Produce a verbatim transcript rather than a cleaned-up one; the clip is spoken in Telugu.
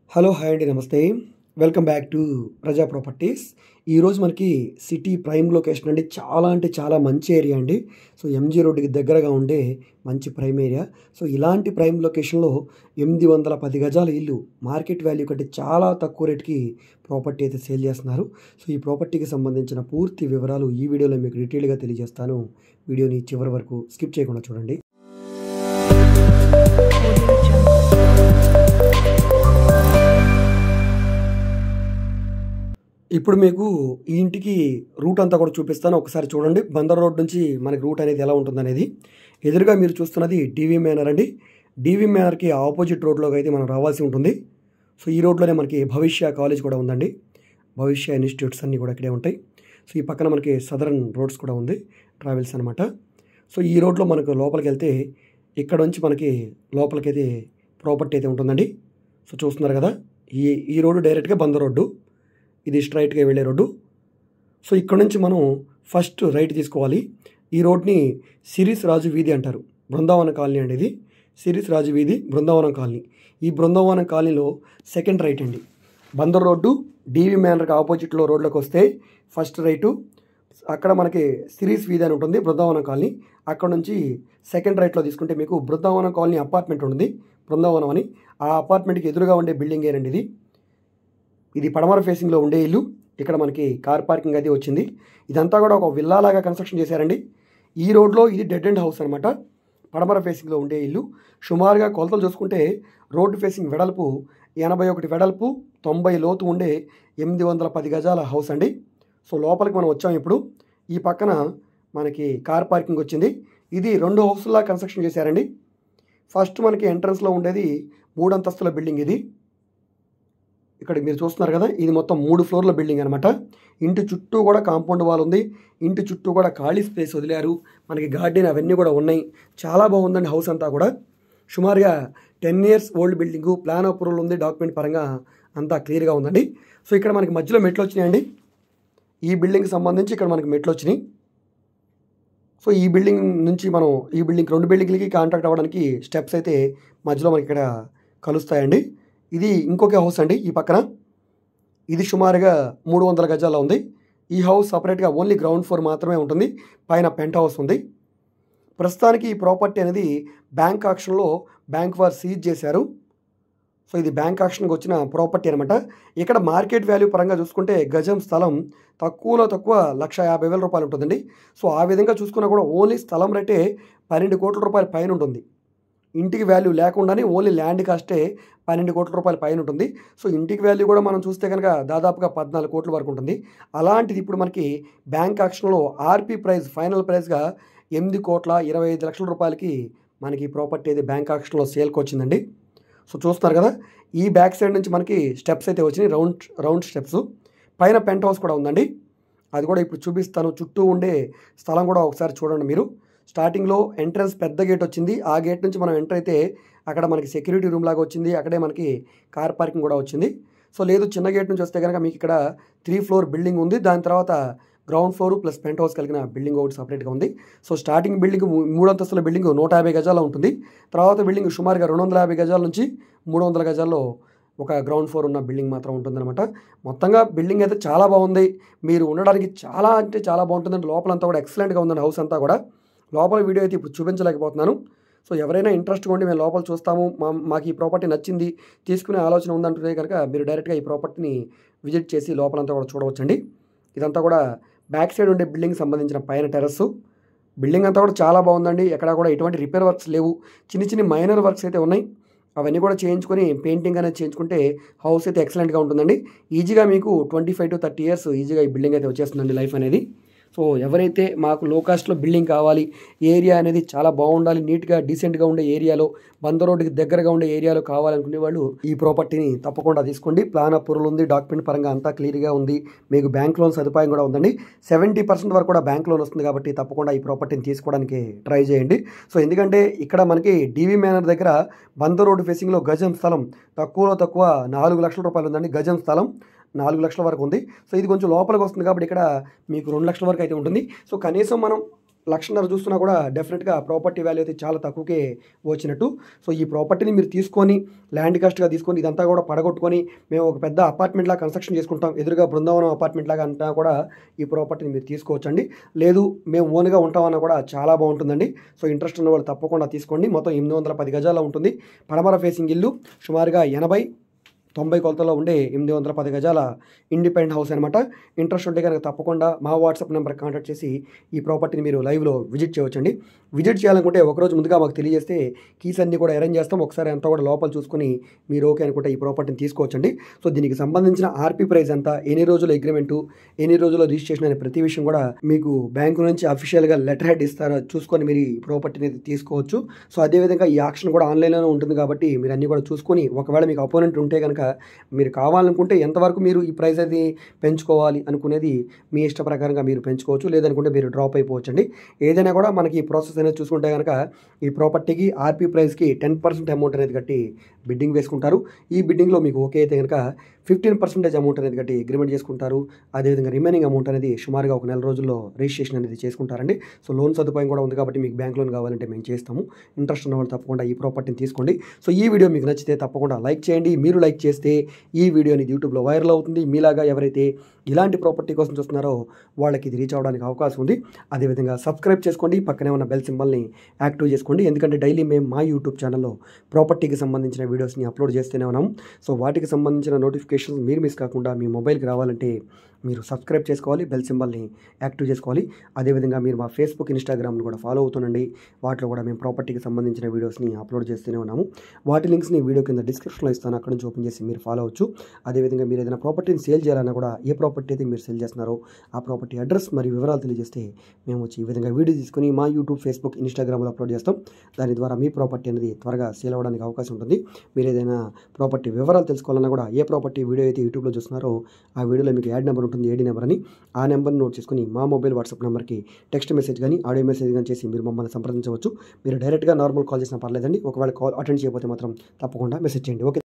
హలో హాయ్ అండి, నమస్తే. Welcome back to Praja properties. ఈరోజు మనకి సిటీ ప్రైమ్ లొకేషన్ అండి. చాలా అంటే చాలా మంచి ఏరియా అండి. సో ఎంజీ రోడ్డుకి దగ్గరగా ఉండే మంచి ప్రైమ్ ఏరియా. సో ఇలాంటి ప్రైమ్ లొకేషన్లో ఎనిమిది వందల పది గజాల ఇల్లు మార్కెట్ వాల్యూ కంటే చాలా తక్కువ రేటుకి ప్రాపర్టీ అయితే సేల్ చేస్తున్నారు. సో ఈ ప్రాపర్టీకి సంబంధించిన పూర్తి వివరాలు ఈ వీడియోలో మీకు డీటెయిల్గా తెలియజేస్తాను. వీడియోని చివరి వరకు స్కిప్ చేయకుండా చూడండి. ఇప్పుడు మీకు ఈ ఇంటికి రూట్ అంతా కూడా చూపిస్తాను, ఒకసారి చూడండి. బందర్ రోడ్ నుంచి మనకి రూట్ అనేది ఎలా ఉంటుందనేది. ఎదురుగా మీరు చూస్తున్నది డీవీ మేనర్ అండి. డీవీ మేనర్కి ఆపోజిట్ రోడ్లోకి అయితే మనం రావాల్సి ఉంటుంది. సో ఈ రోడ్లోనే మనకి భవిష్య కాలేజ్ కూడా ఉందండి. భవిష్య ఇన్స్టిట్యూట్స్ అన్నీ కూడా ఇక్కడే ఉంటాయి. సో ఈ పక్కన మనకి సదరన్ రోడ్స్ కూడా ఉంది, ట్రావెల్స్ అనమాట. సో ఈ రోడ్లో మనకు లోపలికి వెళ్తే ఇక్కడ నుంచి మనకి లోపలికైతే ప్రాపర్టీ అయితే ఉంటుందండి. సో చూస్తున్నారు కదా, ఈ ఈ రోడ్డు డైరెక్ట్గా బందర్ రోడ్డు, ఇది స్ట్రైట్గా వెళ్ళే రోడ్డు. సో ఇక్కడ నుంచి మనం ఫస్ట్ రైట్ తీసుకోవాలి. ఈ రోడ్ని సిరీస్ రాజు వీధి అంటారు. బృందావన కాలనీ అండి ఇది. సిరీస్ రాజు వీధి, బృందావనం కాలనీ. ఈ బృందావనం కాలనీలో సెకండ్ రైట్ అండి. బందర్ రోడ్డు డీవీ మేనర్కి ఆపోజిట్లో రోడ్లోకి వస్తే ఫస్ట్ రైటు, అక్కడ మనకి సిరీస్ వీధి అని ఉంటుంది, బృందావనం కాలనీ. అక్కడ నుంచి సెకండ్ రైట్లో తీసుకుంటే మీకు బృందావనం కాలనీ అపార్ట్మెంట్ ఉంటుంది, బృందావనం అని. ఆ అపార్ట్మెంట్కి ఎదురుగా ఉండే బిల్డింగ్ ఏనండి ఇది. ఇది పడమర ఫేసింగ్లో ఉండే ఇల్లు. ఇక్కడ మనకి కార్ పార్కింగ్ అయితే వచ్చింది. ఇదంతా కూడా ఒక విల్లాలాగా కన్స్ట్రక్షన్ చేశారండి. ఈ రోడ్లో ఇది డెడ్ ఎండ్ హౌస్ అనమాట. పడమర ఫేసింగ్లో ఉండే ఇల్లు. సుమారుగా కొలతలు చూసుకుంటే రోడ్డు ఫేసింగ్ వెడల్పు ఎనభై ఒకటి వెడల్పు, తొంభై లోతు ఉండే ఎనిమిది వందల పది గజాల హౌస్ అండి. సో లోపలికి మనం వచ్చాం ఇప్పుడు. ఈ పక్కన మనకి కార్ పార్కింగ్ వచ్చింది. ఇది రెండు హౌస్లా కన్స్ట్రక్షన్ చేశారండి. ఫస్ట్ మనకి ఎంట్రన్స్లో ఉండేది మూడు అంతస్తుల బిల్డింగ్ ఇది. ఇక్కడ మీరు చూస్తున్నారు కదా, ఇది మొత్తం మూడు ఫ్లోర్ల బిల్డింగ్ అనమాట. ఇంటి చుట్టూ కూడా కాంపౌండ్ వాల్ ఉంది. ఇంటి చుట్టూ కూడా ఖాళీ స్పేస్ వదిలారు. మనకి గార్డెన్ అవన్నీ కూడా ఉన్నాయి. చాలా బాగుందండి హౌస్ అంతా కూడా. సుమారుగా ten years old building, plan approval ఉంది, డాక్యుమెంట్ పరంగా అంతా క్లియర్గా ఉందండి. సో ఇక్కడ మనకి మధ్యలో మెట్లు వచ్చినాయండి. ఈ బిల్డింగ్కి సంబంధించి ఇక్కడ మనకి మెట్లు వచ్చినాయి. సో ఈ బిల్డింగ్ నుంచి మనం ఈ బిల్డింగ్ రెండు బిల్డింగ్లకి కాంటాక్ట్ అవ్వడానికి స్టెప్స్ అయితే మధ్యలో మనకి ఇక్కడ కలుస్తాయండి. ఇది ఇంకొక హౌస్ అండి ఈ పక్కన. ఇది సుమారుగా మూడు వందల గజాల్లో ఉంది. ఈ హౌస్ సపరేట్గా ఓన్లీ గ్రౌండ్ ఫ్లోర్ మాత్రమే ఉంటుంది, పైన పెంట్ హౌస్ ఉంది. ప్రస్తుతానికి ఈ ప్రాపర్టీ అనేది బ్యాంక్ ఆక్షన్లో బ్యాంక్ వారు సీజ్ చేశారు. సో ఇది బ్యాంక్ ఆక్షన్కి వచ్చిన ప్రాపర్టీ అనమాట. ఇక్కడ మార్కెట్ వాల్యూ పరంగా చూసుకుంటే గజం స్థలం తక్కువలో తక్కువ లక్ష యాభై వేల రూపాయలు ఉంటుందండి. సో ఆ విధంగా చూసుకున్నా కూడా ఓన్లీ స్థలం రేటే పన్నెండు కోట్ల రూపాయల పైన ఉంటుంది. ఇంటికి వాల్యూ లేకుండానే ఓన్లీ ల్యాండ్ కాస్టే పన్నెండు కోట్ల రూపాయల పైన ఉంటుంది. సో ఇంటికి వాల్యూ కూడా మనం చూస్తే కనుక దాదాపుగా పద్నాలుగు కోట్ల వరకు ఉంటుంది. అలాంటిది ఇప్పుడు మనకి బ్యాంక్ ఆక్షన్లో ఆర్పీ ప్రైస్ ఫైనల్ ప్రైస్గా ఎనిమిది కోట్ల ఇరవై ఐదు లక్షల రూపాయలకి మనకి ప్రాపర్టీ అయితే బ్యాంక్ ఆక్షన్లో సేల్కి వచ్చిందండి. సో చూస్తున్నారు కదా, ఈ బ్యాక్ సైడ్ నుంచి మనకి స్టెప్స్ అయితే వచ్చినాయి, రౌండ్ రౌండ్ స్టెప్స్. పైన పెంట్ హౌస్ కూడా ఉందండి, అది కూడా ఇప్పుడు చూపిస్తాను. చుట్టూ ఉండే స్థలం కూడా ఒకసారి చూడండి మీరు. స్టార్టింగ్లో ఎంట్రన్స్ పెద్ద గేట్ వచ్చింది. ఆ గేట్ నుంచి మనం ఎంటర్ అయితే అక్కడ మనకి సెక్యూరిటీ రూమ్ లాగా వచ్చింది. అక్కడే మనకి కార్ పార్కింగ్ కూడా వచ్చింది. సో లేదు చిన్న గేట్ నుంచి వస్తే కనుక మీకు ఇక్కడ త్రీ ఫ్లోర్ బిల్డింగ్ ఉంది. దాని తర్వాత ground floor plus penthouse కలిగిన బిల్డింగ్ ఒకటి సపరేట్గా ఉంది. సో స్టార్టింగ్ బిల్డింగ్ మూడు అంతస్తుల బిల్డింగ్ నూట యాభై గజాల్లో ఉంటుంది. తర్వాత బిల్డింగ్ సుమారుగా రెండు వందల యాభై గజాల నుంచి మూడు వందల గజాల్లో ఒక గ్రౌండ్ ఫ్లోర్ ఉన్న బిల్డింగ్ మాత్రం ఉంటుందన్నమాట. మొత్తంగా బిల్డింగ్ అయితే చాలా బాగుంది. మీరు ఉండడానికి చాలా అంటే చాలా బాగుంటుందండి. లోపలంతా కూడా ఎక్సలెంట్గా ఉందండి హౌస్ అంతా కూడా. లోపల వీడియో అయితే ఇప్పుడు చూపించలేకపోతున్నాను. సో ఎవరైనా ఇంట్రెస్ట్గా ఉండి మేము లోపల చూస్తాము, మా మాకు ఈ ప్రాపర్టీ నచ్చింది, తీసుకునే ఆలోచన ఉందంటే కనుక మీరు డైరెక్ట్గా ఈ ప్రాపర్టీని విజిట్ చేసి లోపలంతా కూడా చూడవచ్చండి. ఇదంతా కూడా బ్యాక్ సైడ్ ఉండే బిల్డింగ్ సంబంధించిన పైన టెర్రస్. బిల్డింగ్ అంతా కూడా చాలా బాగుందండి. ఎక్కడ కూడా ఎటువంటి రిపేర్ వర్క్స్ లేవు. చిన్న చిన్న మైనర్ వర్క్స్ అయితే ఉన్నాయి, అవన్నీ కూడా చేయించుకొని పెయింటింగ్ అనేది చేయించుకుంటే హౌస్ అయితే ఎక్సలెంట్గా ఉంటుందండి. ఈజీగా మీకు twenty five to thirty years ఈజీగా ఈ బిల్డింగ్ అయితే వచ్చేస్తుందండి లైఫ్ అనేది. సో ఎవరైతే మాకు లో కాస్ట్లో బిల్డింగ్ కావాలి, ఏరియా అనేది చాలా బాగుండాలి, నీట్గా డీసెంట్గా ఉండే ఏరియాలో, బందర్ రోడ్డుకి దగ్గరగా ఉండే ఏరియాలో కావాలనుకునే వాళ్ళు ఈ ప్రాపర్టీని తప్పకుండా తీసుకోండి. ప్లాన్ అప్రూవల్ ఉంది, డాక్యుమెంట్ పరంగా అంతా క్లియర్గా ఉంది, మీకు బ్యాంక్ లోన్ సదుపాయం కూడా ఉందండి. సెవెంటీ పర్సెంట్ వరకు కూడా బ్యాంక్ లోన్ వస్తుంది కాబట్టి తప్పకుండా ఈ ప్రాపర్టీని తీసుకోవడానికి ట్రై చేయండి. సో ఎందుకంటే ఇక్కడ మనకి డీవీ మేనర్ దగ్గర బందర్ రోడ్డు ఫేసింగ్లో గజం స్థలం తక్కువలో తక్కువ నాలుగు లక్షల రూపాయలు ఉందండి. గజం స్థలం నాలుగు లక్షల వరకు ఉంది. సో ఇది కొంచెం లోపలికి వస్తుంది కాబట్టి ఇక్కడ మీకు రెండు లక్షల వరకు అయితే ఉంటుంది. సో కనీసం మనం లక్షన్నర చూస్తున్నా కూడా డెఫినెట్గా ప్రాపర్టీ వాల్యూ అయితే చాలా తక్కువకే వచ్చినట్టు. సో ఈ ప్రాపర్టీని మీరు తీసుకొని ల్యాండ్ కాస్ట్గా తీసుకొని ఇదంతా కూడా పడగొట్టుకొని మేము ఒక పెద్ద అపార్ట్మెంట్ లాగా కన్స్ట్రక్షన్ చేసుకుంటాం, ఎదురుగా బృందావనం అపార్ట్మెంట్ లాగా అంటా కూడా ఈ ప్రాపర్టీని మీరు తీసుకోవచ్చండి. లేదు మేము ఓన్గా ఉంటామన్నా కూడా చాలా బాగుంటుందండి. సో ఇంట్రెస్ట్ ఉన్న వాళ్ళు తప్పకుండా తీసుకోండి. మొత్తం ఎనిమిది వందల పది గజాల్లో ఉంటుంది. పడమర ఫేసింగ్ ఇల్లు, సుమారుగా ఎనభై తొంభై కొలతలో ఉండే ఎనిమిది వందల పది గజాల ఇండిపెండెంట్ హౌస్ అనమాట. ఇంట్రెస్ట్ ఉంటే కనుక తప్పకుండా మా వాట్సాప్ నెంబర్ కాంటాక్ట్ చేసి ఈ ప్రాపర్టీని మీరు లైవ్లో విజిట్ చేయవచ్చండి. విజిట్ చేయాలనుకుంటే ఒకరోజు ముందుగా మాకు తెలియజేస్తే కీస్ అన్నీ కూడా అరేంజ్ చేస్తాం. ఒకసారి అంతా కూడా లోపల చూసుకొని మీరు ఓకే అనుకుంటే ఈ ప్రాపర్టీని తీసుకోవచ్చండి. సో దీనికి సంబంధించిన ఆర్పీ ప్రైస్ ఎంత, ఎన్ని రోజుల అగ్రిమెంటు, ఎన్ని రోజుల రిజిస్ట్రేషన్ అనే ప్రతి విషయం కూడా మీకు బ్యాంకు నుంచి అఫీషియల్గా లెటర్ హెడ్ ఇస్తారో చూసుకొని మీరు ఈ ప్రాపర్టీని తీసుకోవచ్చు. సో అదేవిధంగా ఈ ఆక్షన్ కూడా ఆన్లైన్లోనే ఉంటుంది కాబట్టి మీరు అన్నీ కూడా చూసుకొని, ఒకవేళ మీకు అపోనెంట్ ఉంటే కనుక మీరు కావాలనుకుంటే ఎంతవరకు మీరు ఈ ప్రైస్ అది పెంచుకోవాలి అనుకునేది మీ ఇష్ట ప్రకారంగా మీరు పెంచుకోవచ్చు, లేదనుకుంటే మీరు డ్రాప్ అయిపోవచ్చు అండి. ఏదైనా కూడా మనకి ఈ ప్రాసెస్ అనేది చూసుకుంటే కనుక ఈ ప్రాపర్టీకి ఆర్పీ ప్రైస్కి టెన్ పర్సెంట్ అమౌంట్ అనేది కట్టి బిడ్డింగ్ వేసుకుంటారు. ఈ బిడ్డింగ్లో మీకు ఓకే అయితే కనుక ఫిఫ్టీన్ పర్సెంటేజ్ అమౌంట్ అనేది కట్టి అగ్రిమెంట్ చేసుకుంటారు. అదేవిధంగా రిమైనింగ్ అమౌంట్ అనేది సుమారుగా ఒక నెల రోజుల్లో రిజిస్ట్రేషన్ అనేది చేసుకుంటారండి. సో లోన్ సదుపాయం కూడా ఉంది కాబట్టి మీకు బ్యాంక్ లోన్ కావాలంటే మేము చేస్తాము. ఇంట్రెస్ట్ ఉన్న వాళ్ళు తప్పకుండా ఈ ప్రాపర్టీని తీసుకోండి. సో ఈ వీడియో మీకు నచ్చితే తప్పకుండా లైక్ చేయండి. మీరు లైక్ చేస్తే ఈ వీడియోని యూట్యూబ్లో వైరల్ అవుతుంది. మీలాగా ఎవరైతే ఇలాంటి ప్రాపర్టీ కోసం చూస్తున్నారో వాళ్ళకి ఇది రీచ్ అవ్వడానికి అవకాశం ఉంది. అదేవిధంగా సబ్స్క్రైబ్ చేసుకోండి, పక్కనే ఉన్న బెల్ సింబల్ని యాక్టివ్ చేసుకోండి. ఎందుకంటే డైలీ మేము మా యూట్యూబ్ ఛానల్లో ప్రాపర్టీకి సంబంధించిన వీడియోస్ని అప్లోడ్ చేస్తూనే ఉన్నాము. సో వాటికి సంబంధించిన నోటిఫికేషన్స్ మీరు మిస్ కాకుండా మీ మొబైల్కి రావాలంటే మీరు సబ్స్క్రైబ్ చేసుకోవాలి, బెల్ సింబల్ని యాక్టివ్ చేసుకోవాలి. అదేవిధంగా మీరు మా ఫేస్బుక్, ఇన్స్టాగ్రామ్ని కూడా ఫాలో అవుతుండండి. వాటిలో కూడా మేము ప్రాపర్టీకి సంబంధించిన వీడియోస్ని అప్లోడ్ చేస్తూనే ఉన్నాము. వాటి లింక్స్ని వీడియో కింద డిస్క్రిప్షన్లో ఇస్తాను, అక్కడ నుంచి ఓపెన్ చేసి మీరు ఫాలో అవచ్చు. అదేవిధంగా మీరు ఏదైనా ప్రాపర్టీని సేల్ చేయాలన్నా కూడా ఏ ప్రాపర్టీ అయితే మీరు సేల్ చేస్తున్నారో ఆ ప్రాపర్టీ అడ్రస్ మరియు వివరాలు తెలియజేస్తే మేము వచ్చి ఈ విధంగా వీడియో తీసుకుని మా యూట్యూబ్, ఫేస్బుక్, ఇన్స్టాగ్రామ్లో అప్లోడ్ చేస్తాం. దాని ద్వారా మీ ప్రాపర్టీ అనేది త్వరగా సేల్ అవ్వడానికి అవకాశం ఉంటుంది. మీరు ఏదైనా ప్రాపర్టీ వివరాలు తెలుసుకోవాలన్నా కూడా ఏ ప్రాపర్టీ వీడియో అయితే యూట్యూబ్లో చూస్తున్నారో ఆ వీడియోలో మీకు యాడ్ నెంబర్ ఉంటుంది, ఏడీ నెంబర్ అని. ఆ నెంబర్ని నోట్ చేసుకుని మా మొబైల్ వాట్సాప్ నెంబర్కి టెక్స్ట్ మెసేజ్ కానీ ఆడియో మెసేజ్ కానీ చేసి మీరు మమ్మల్ని సంప్రదించవచ్చు. మీరు డైరెక్ట్గా నార్మల్ కాల్ చేసినా పర్లేదండి. ఒకవేళ కాల్ అటెండ్ చేయకపోతే మాత్రం తప్పకుండా మెసేజ్ చేయండి. ఓకే.